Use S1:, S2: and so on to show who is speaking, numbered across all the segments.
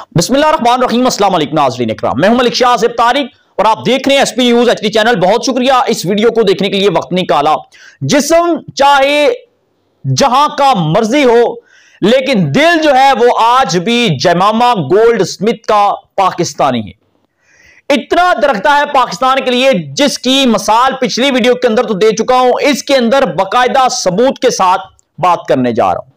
S1: बिस्मिल्लाहिर्रहमानिर्रहीम, अस्सलाम वालेकुम नाज़रीन इकराम। मैं हूं मलिक शाह आसिफ तारिक और आप देख रहे हैं एसपी न्यूज एचडी चैनल। बहुत शुक्रिया इस वीडियो को देखने के लिए, वक्त निकाला। जिस्म चाहे जहां का मर्जी हो, लेकिन दिल जो है वो आज भी जमामा गोल्ड स्मिथ का पाकिस्तानी है। इतना दरख्ता है पाकिस्तान के लिए, जिसकी मिसाल पिछली वीडियो के अंदर तो दे चुका हूं। इसके अंदर बाकायदा सबूत के साथ बात करने जा रहा हूं।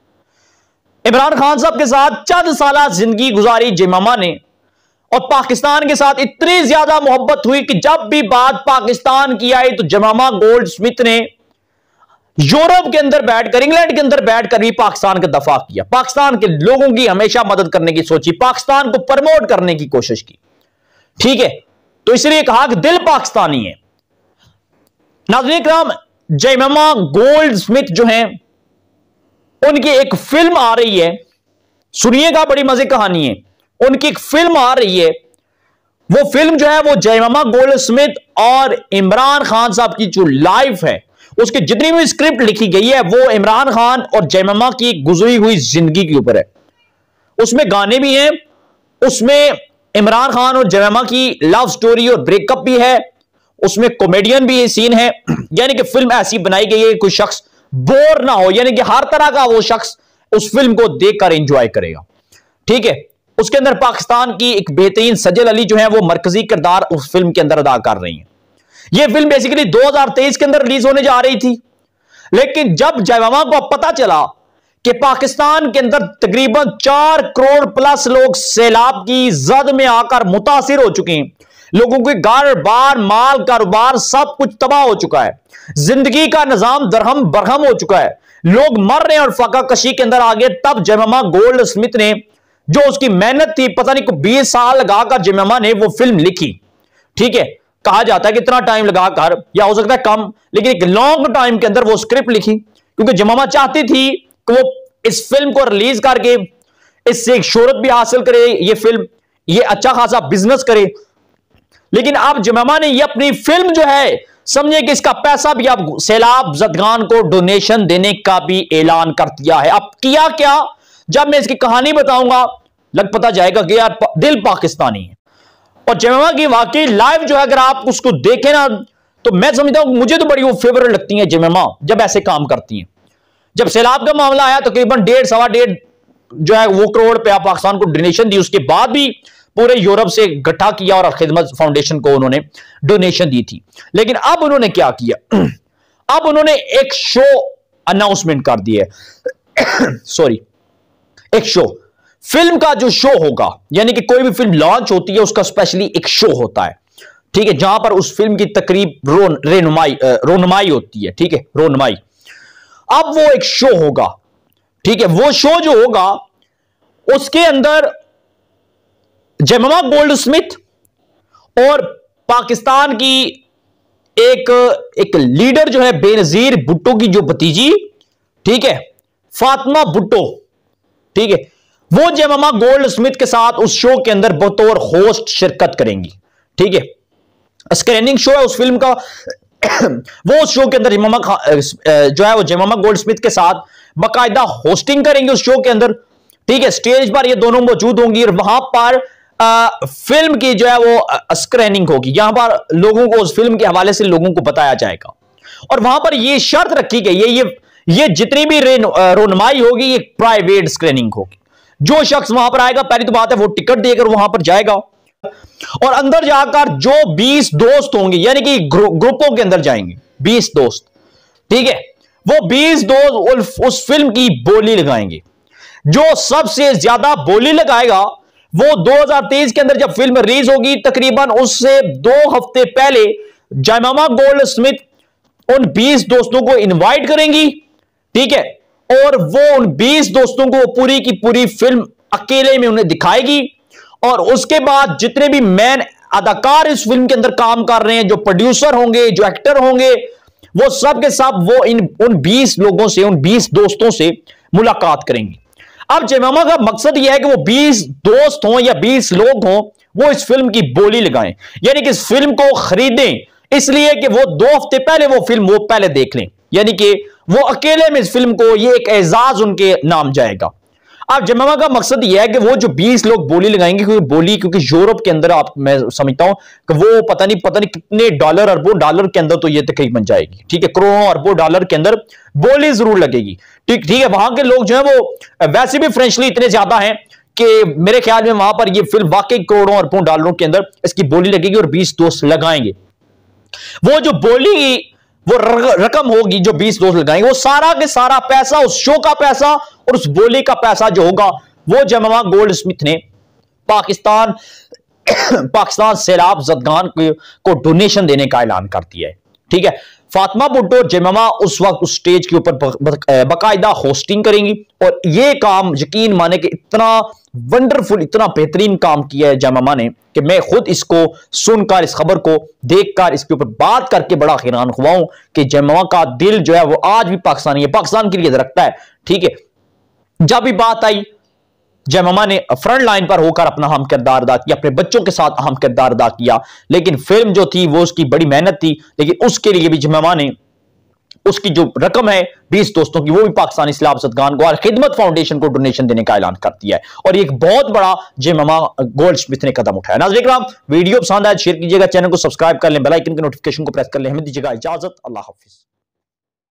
S1: इमरान खान साहब के साथ चंद साल जिंदगी गुजारी जमामा ने, और पाकिस्तान के साथ इतनी ज्यादा मोहब्बत हुई कि जब भी बात पाकिस्तान की आई तो जमामा गोल्ड स्मिथ ने यूरोप के अंदर बैठकर, इंग्लैंड के अंदर बैठकर भी पाकिस्तान का दफा किया। पाकिस्तान के लोगों की हमेशा मदद करने की सोची, पाकिस्तान को प्रमोट करने की कोशिश की। ठीक है, तो इसलिए कहा कि दिल पाकिस्तानी है। नाज़रीन इकराम, जमामा गोल्ड स्मिथ जो हैं, उनकी एक फिल्म आ रही है, सुनिएगा, बड़ी मजे कहानी है। उनकी एक फिल्म आ रही है। वो फिल्म जो है वो जमामा गोल्ड स्मिथ और इमरान खान साहब की जो लाइफ है, उसकी जितनी भी स्क्रिप्ट लिखी गई है वो इमरान खान और जमामा की गुजरी हुई जिंदगी के ऊपर है। उसमें गाने भी हैं, उसमें इमरान खान और जमामा की लव स्टोरी और ब्रेकअप भी है, उसमें कॉमेडियन भी सीन है। यानी कि फिल्म ऐसी बनाई गई है कोई शख्स बोर ना हो, यानी कि हर तरह का वो शख्स उस फिल्म को देखकर एंजॉय करेगा। ठीक है, उसके अंदर पाकिस्तान की एक बेहतरीन सजल अली जो है वो मरकजी किरदार उस फिल्म के अंदर अदा कर रही है। ये फिल्म बेसिकली 2023 के अंदर रिलीज होने जा रही थी, लेकिन जब जमामा को पता चला कि पाकिस्तान के अंदर तकरीबन 4 करोड़ प्लस लोग सैलाब की जद में आकर मुतासिर हो चुके हैं, लोगों के घर बार माल कारोबार सब कुछ तबाह हो चुका है, जिंदगी का निजाम दरहम बरहम हो चुका है, लोग मर रहे हैं और फाका कशी के अंदर आ गए, तब जमामा गोल्ड स्मिथ ने, जो उसकी मेहनत थी, पता नहीं को 20 साल लगाकर जमामा ने वो फिल्म लिखी। ठीक है, कहा जाता है कि इतना टाइम लगाकर, या हो सकता है कम, लेकिन एक लॉन्ग टाइम के अंदर वो स्क्रिप्ट लिखी, क्योंकि जमामा चाहती थी कि वो इस फिल्म को रिलीज करके इससे एक शोहरत भी हासिल करे, ये फिल्म ये अच्छा खासा बिजनेस करे। लेकिन अब जमामा ने ये अपनी फिल्म जो है, समझे कि इसका पैसा भी अब सैलाब जदगान को डोनेशन देने का भी ऐलान कर दिया है। अब किया क्या, जब मैं इसकी कहानी बताऊंगा लग पता जाएगा कि यार दिल पाकिस्तानी है। और जमामा की वाकई लाइफ जो है, अगर आप उसको देखें ना, तो मैं समझता हूं, मुझे तो बड़ी वो फेवरेट लगती है जमामा जब ऐसे काम करती हैं। जब सैलाब का मामला आया तो तकरीबन 1.5 जो है वो करोड़ रुपया पाकिस्तान को डोनेशन दी, उसके बाद भी पूरे यूरोप से इकट्ठा किया और खिदमत फाउंडेशन को उन्होंने डोनेशन दी थी। लेकिन अब उन्होंने क्या किया, अब उन्होंने एक शो अनाउंसमेंट कर दिया है। सॉरी, एक शो, फिल्म का जो शो होगा, यानी कि कोई भी फिल्म लॉन्च होती है उसका स्पेशली एक शो होता है। ठीक है, जहां पर उस फिल्म की तकरीब रोनुमाई होती है। ठीक है, रोनुमाई। अब वो एक शो होगा। ठीक है, वो शो जो होगा उसके अंदर जमामा गोल्ड स्मिथ और पाकिस्तान की एक लीडर जो है बेनजीर भुट्टो की जो भतीजी, ठीक है, फातिमा भुट्टो, ठीक है, वो जमामा गोल्ड स्मिथ के साथ उस शो के अंदर बतौर होस्ट शिरकत करेंगी। ठीक है, स्क्रीनिंग शो है उस फिल्म का। वो उस शो के अंदर जमामा जो है वो जमामा गोल्ड स्मिथ के साथ बाकायदा होस्टिंग करेंगे उस शो के अंदर। ठीक है, स्टेज पर ये दोनों मौजूद होंगी और वहां पर फिल्म की जो है वो स्क्रीनिंग होगी। यहां पर लोगों को उस फिल्म के हवाले से लोगों को बताया जाएगा, और वहां पर ये शर्त रखी गई है, ये जितनी भी रोनुमाई होगी ये प्राइवेट स्क्रीनिंग होगी। जो शख्स वहां पर आएगा, पहली तो बात है वो टिकट देकर वहां पर जाएगा, और अंदर जाकर जो 20 दोस्त होंगे, यानी कि ग्रुपों के अंदर जाएंगे 20 दोस्त। ठीक है, वो 20 दोस्त उस फिल्म की बोली लगाएंगे। जो सबसे ज्यादा बोली लगाएगा वो 2023 के अंदर जब फिल्म रिलीज होगी, तकरीबन उससे 2 हफ्ते पहले जमामा गोल्ड स्मिथ उन 20 दोस्तों को इनवाइट करेंगी। ठीक है, और वो उन 20 दोस्तों को पूरी की पूरी फिल्म अकेले में उन्हें दिखाएगी, और उसके बाद जितने भी मेन अदाकार इस फिल्म के अंदर काम कर रहे हैं, जो प्रोड्यूसर होंगे, जो एक्टर होंगे, वो सब के सब वो उन 20 लोगों से, उन 20 दोस्तों से मुलाकात करेंगी। अब जमामा का मकसद यह है कि वो 20 दोस्त हों या 20 लोग हों, वो इस फिल्म की बोली लगाएं, यानी कि इस फिल्म को खरीदें, इसलिए कि वो 2 हफ्ते पहले वो फिल्म वो पहले देख लें, यानी कि वो अकेले में इस फिल्म को, ये एक एजाज उनके नाम जाएगा। अब जमामा का मकसद यह है कि वो जो 20 लोग बोली लगाएंगे, क्योंकि यूरोप के अंदर आप मैं समझता हूं कि वो पता नहीं कितने डॉलर, अरबों डॉलर के अंदर तो ये तकरीबन जाएगी, ठीक है, करोड़ों अरबों डॉलर के अंदर बोली जरूर लगेगी, ठीक है। वहां के लोग जो है वो वैसे भी फ्रेंचली इतने ज्यादा हैं कि मेरे ख्याल में वहां पर ये फिल्म वाकई करोड़ों अरबों डॉलरों के अंदर इसकी बोली लगेगी और 20 दोस्त लगाएंगे। वो जो बोली, वो रकम होगी जो 20 दोस्त लगाएंगे, वो सारा के सारा पैसा, उस शो का पैसा और उस बोली का पैसा जो होगा, वो जमामा गोल्ड स्मिथ ने पाकिस्तान सैलाब ज़दगान को डोनेशन देने का ऐलान कर दिया है, ठीक है। फातिमा भुट्टो और जमामा उस वक्त उस स्टेज के ऊपर बाकायदा होस्टिंग करेंगी और ये काम यकीन माने कि इतना वंडरफुल, इतना बेहतरीन काम किया है जमामा ने कि मैं खुद इसको सुनकर, इस खबर को देखकर, इसके ऊपर बात करके बड़ा हैरान हुआ हूं कि जमामा का दिल जो है वो आज भी पाकिस्तानी है, पाकिस्तान के लिए रखता है, ठीक है। जब भी बात आई, जमामा ने फ्रंट लाइन पर होकर अपना अहम किरदार अदा किया, अपने बच्चों के साथ अहम किरदार अदा किया, लेकिन फिल्म जो थी वो उसकी बड़ी मेहनत थी, लेकिन उसके लिए भी जमामा ने उसकी जो रकम है 20 दोस्तों की, वो भी पाकिस्तानी सैलाब ज़दगान को और खिदमत फाउंडेशन को डोनेशन देने का ऐलान कर दिया है और एक बहुत बड़ा जमामा गोल्ड स्मिथ ने कदम उठाया। नाज़रीन इकराम, वीडियो पसंद आए शेयर कीजिएगा, चैनल को सब्सक्राइब कर लें, बेल आइकन के नोटिफिकेशन को प्रेस कर लें। हमें दीजिएगा इजाजत, अल्लाह हाफिज।